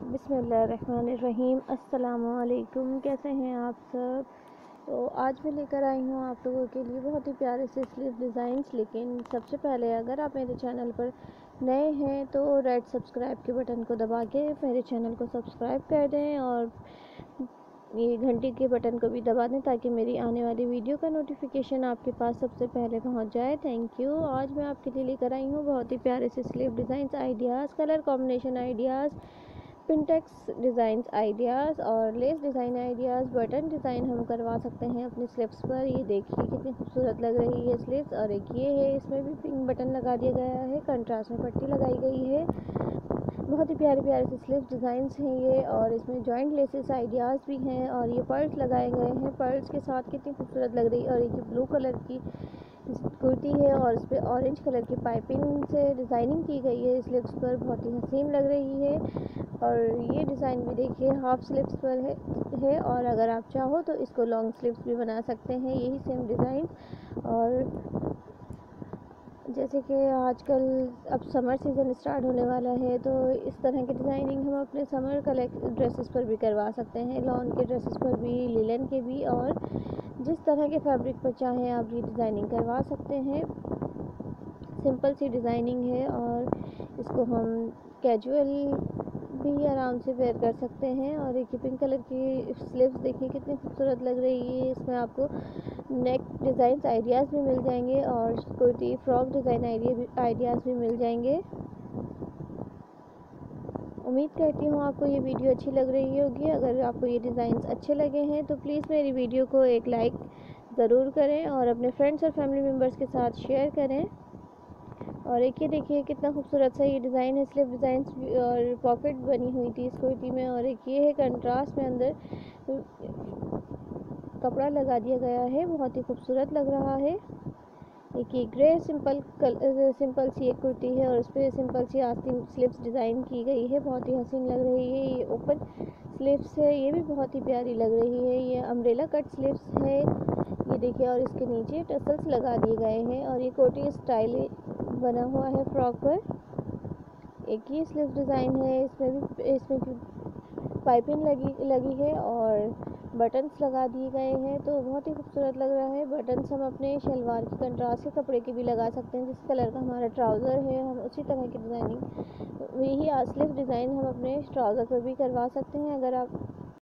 बिस्मिल्लाहिर्रहमानिर्रहीम। अस्सलामुअलैकुम। कैसे हैं आप सब? तो आज मैं लेकर आई हूँ आप लोगों के लिए बहुत ही प्यारे से स्लीव डिज़ाइंस। लेकिन सबसे पहले अगर आप मेरे चैनल पर नए हैं तो रेड सब्सक्राइब के बटन को दबा के मेरे चैनल को सब्सक्राइब कर दें और ये घंटी के बटन को भी दबा दें ताकि मेरी आने वाली वीडियो का नोटिफिकेशन आपके पास सबसे पहले पहुंच जाए। Thank you. आज मैं आपके लिए लेकर आई हूँ बहुत ही प्यारे से sleeve designs ideas, colour combination ideas, pintucks designs ideas और lace design ideas. Button design हम करवा सकते हैं अपने स्लीव्स पर। ये देखिए कितनी खूबसूरत लग रही है स्लीव्स। और एक ये है, इसमें भी पिंक बटन लगा दिया गया है, कंट्रास्ट में पट्टी लगाई गई है। बहुत ही प्यारे प्यारे से स्लीव डिज़ाइंस हैं ये। और इसमें जॉइंट लेसेस आइडियाज़ भी हैं और ये पर्ल्स लगाए गए हैं। पर्ल्स के साथ कितनी खूबसूरत लग रही है। और एक ब्लू कलर की कुर्ती है और इस पर ऑरेंज कलर की पाइपिंग से डिज़ाइनिंग की गई है स्लीव्स पर, बहुत ही हसीन लग रही है। और ये डिज़ाइन भी देखिए हाफ स्लीव्स पर है और अगर आप चाहो तो इसको लॉन्ग स्लीव्स भी बना सकते हैं, यही सेम डिज़ाइन। और जैसे कि आजकल अब समर सीज़न स्टार्ट होने वाला है तो इस तरह की डिज़ाइनिंग हम अपने समर ड्रेसेस पर भी करवा सकते हैं, लॉन के ड्रेसेस पर भी, लिलन के भी, और जिस तरह के फैब्रिक पर चाहें आप ये डिज़ाइनिंग करवा सकते हैं। सिंपल सी डिज़ाइनिंग है और इसको हम कैजुअल भी आराम से वेयर कर सकते हैं। और एक पिंक कलर की स्लीव्स देखिए कितनी खूबसूरत लग रही है। इसमें आपको नेक डिज़ाइन आइडियाज़ भी मिल जाएंगे और कुर्ती फ्रॉक डिज़ाइन आइडियाज़ भी मिल जाएंगे। उम्मीद करती हूँ आपको ये वीडियो अच्छी लग रही होगी। अगर आपको ये डिज़ाइंस अच्छे लगे हैं तो प्लीज़ मेरी वीडियो को एक लाइक ज़रूर करें और अपने फ्रेंड्स और फैमिली मेम्बर्स के साथ शेयर करें। और एक ये देखिए कितना खूबसूरत सा ये डिज़ाइन है, स्लीव डिज़ाइन और पॉकेट बनी हुई थी इस कुर्ती में। और एक ये है कंट्रास्ट में अंदर कपड़ा लगा दिया गया है, बहुत ही खूबसूरत लग रहा है। एक ये ग्रे सिंपल सी एक कुर्ती है और उस पर सिंपल सी आस्तीन स्लीव्स डिज़ाइन की गई है, बहुत ही हसीन लग रही है। ये ओपन स्लीव्स है, ये भी बहुत ही प्यारी लग रही है। ये अम्ब्रेला कट स्लीव्स है ये देखिए, और इसके नीचे टसल्स लगा दिए गए हैं और ये कोटी स्टाइल बना हुआ है फ्रॉक पर। एक ये स्लीव डिज़ाइन है, इसमें पाइपिंग लगी है और बटन्स लगा दिए गए हैं, तो बहुत ही खूबसूरत लग रहा है। बटन्स हम अपने शलवार के कंट्रास्ट के कपड़े के भी लगा सकते हैं, जिस कलर का हमारा ट्राउज़र है हम उसी तरह की डिज़ाइनिंग, यही स्लीव डिज़ाइन हम अपने ट्राउज़र पर भी करवा सकते हैं। अगर आप